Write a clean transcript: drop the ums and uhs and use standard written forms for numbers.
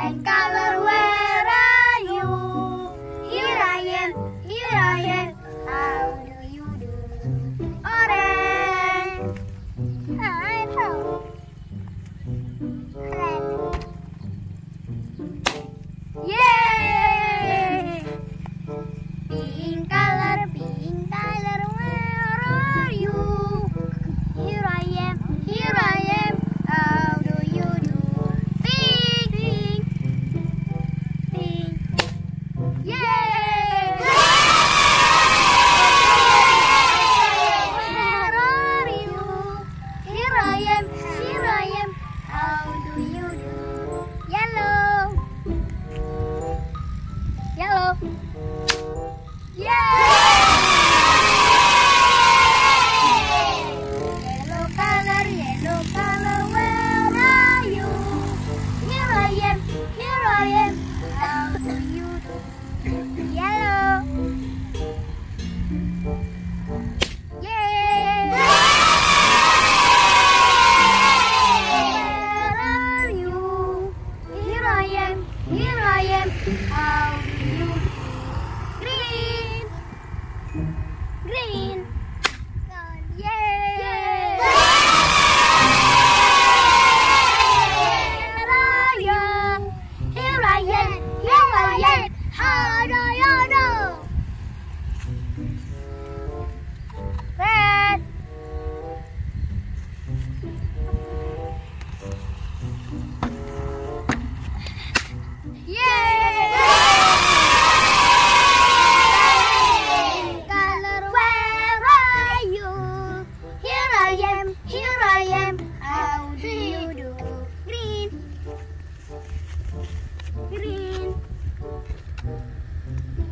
Red color, where are you? Here I am, here I am. How do you do? Orange. I know. Red. Yay! Pink color, where are you? Here I am, here I am. How do you do? Pink, pink, pink. Yay! Where are you? Here I am, here I am. How do you do? Yellow, yellow. Yay! Yellow color, where are you? Here I am, here I am. How do you do? Yellow. Yay! Where are you? Here I am, here I am. How do you do? Green, green. Yay! Where are you? Here I am, here I am. How do you do? Red. Yay! Color, where are you? Here I am, here I am. How do you do? Green, green.